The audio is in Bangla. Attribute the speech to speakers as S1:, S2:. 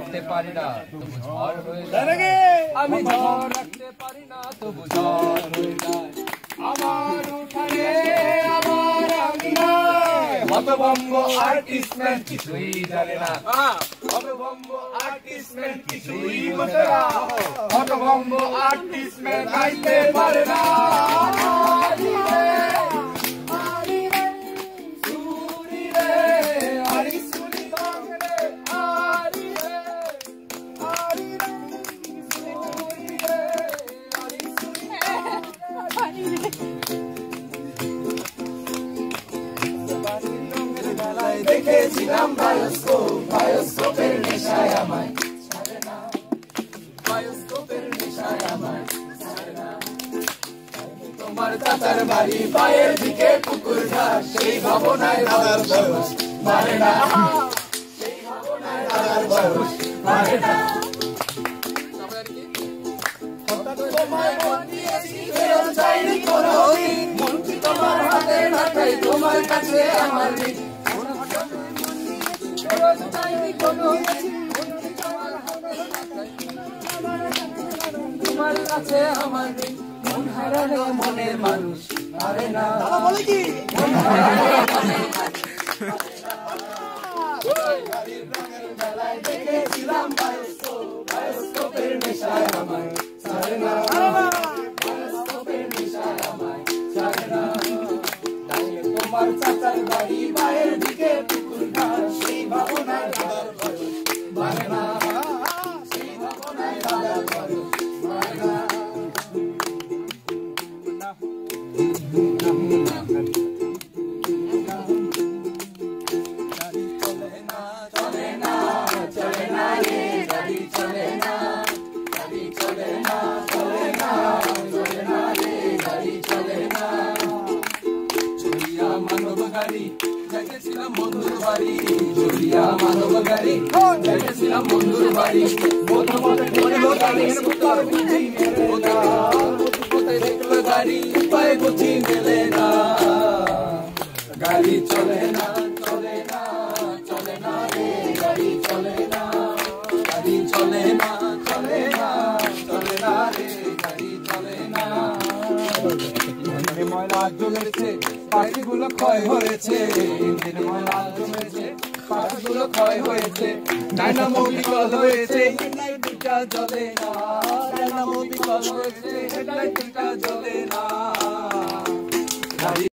S1: রাখতে পারি না তবু ঝড় হয়ে যায় আমি ঝড় রাখতে পারি না তবু ঝড় হয়ে যায় আমার উঠানে আমার আঙিনায় হতভম্ব আর্টিস্টম্যান কিছুই জানে না হতভম্ব আর্টিস্টম্যান কিছুই বোঝে না হতভম্ব আর্টিস্টম্যান গাইতে পারে না দেখেছিলাম বায়োস্কোপের নেশায় আমায় ছাড়ে না বায়োস্কোপের নেশায় আমায় ছাড়ে না তোমার চাচার বাড়ি পায়ের দিকে পুকুর ঘাট সেই ভাবনায় দাদার বয়স বাড়ে না সেই ভাবনায় দাদার বয়স বাড়ে না তোমায় মন দিয়েছি ফেরত চাইনি কোনোদিন মন কি তোমার হাতে নাটাই তোমার কাছে আমার ঋণ তোমার কাছে আমার মন হারানো মনের মানুষ আরে না বলে কি দেখেছিলাম বায়োস্কোপের নেশায় আমায় ছাড়ে না বায়োস্কোপের নেশায় আমায় ছাড়ে না তোমার চাচার বাড়ি বাইরের দিকে পুকুর ঘাট সেই ভাবনায় দাদার বয়স বাড়ে না সেই ভাবনায় দাদার বয়স বাড়ে না চলে না চলে না রে গাড়ি চলে না গাড়ি চলে না চলে না চলে না রে গাড়ি চলে না মানব গাড়ি দেখেছিলাম বন্ধুর বাড়ি জড়িয়া মানব গাড়ি দেখেছিলাম বন্ধুর বাড়ি কোথায় দেখলো গাড়ি পায়ে বুঝি মেলে না গাড়ি চলে না চলে না চলে না রে গাড়ি চলে না গাড়ি চলে না চলে না চলে না রে গাড়ি চলে না ময়লা জমেছে পাখিগুলো ক্ষয় হয়েছে ইঞ্জিনে ময়লা জমেছে পাখিগুলো ক্ষয় হয়েছে ডায়নামো বিকল হয়েছে হেডলাইটটা জ্বলে না ডায়নামো বিকল হয়েছে হেডলাইটটা জ্বলে না